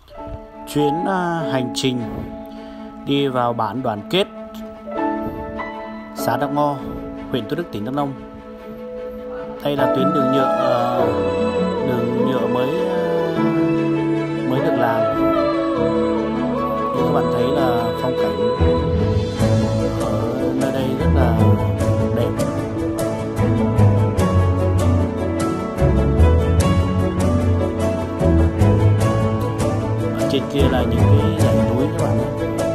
chuyến hành trình đi vào bản Đoàn Kết, xã Đắc Ngo, huyện Thủ Đức, tỉnh Đắk Nông. Đây là tuyến đường nhựa mới được làm. Như các bạn thấy là phong cảnh ở nơi đây rất là đẹp. Ở trên kia là những cái dãy núi các bạn nhé.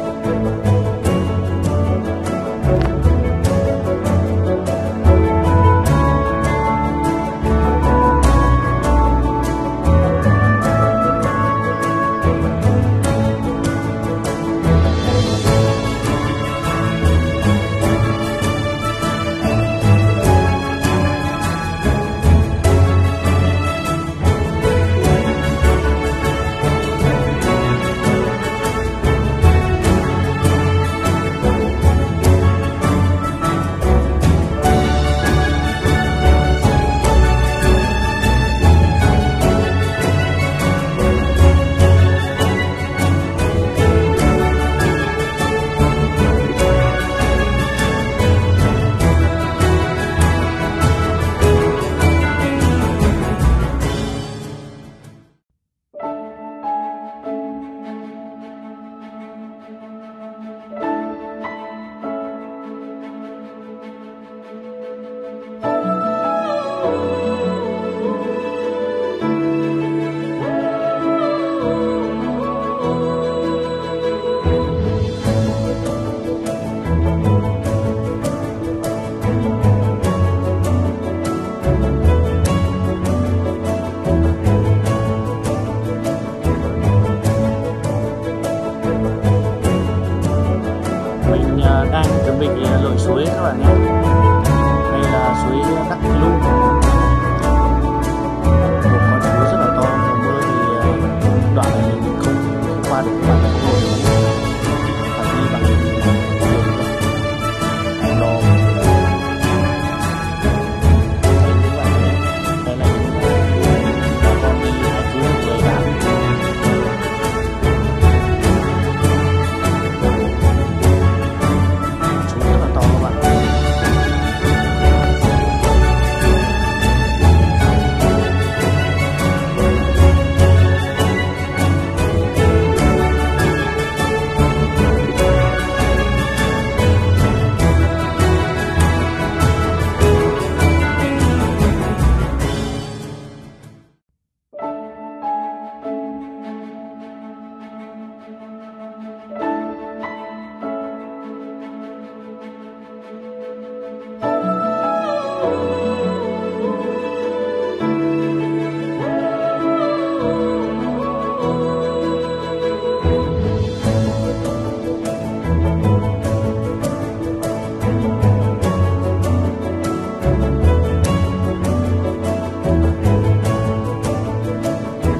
Đang chuẩn bị lội suối các bạn nhé. Đây là suối Đắc Lu, một con suối rất là to. Mùa mưa thì đoạn này không qua được, các bạn không lội phải đi bằng đường đò. Đây là những bà con đi hai chú người bạn.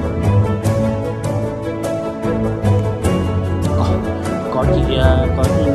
Có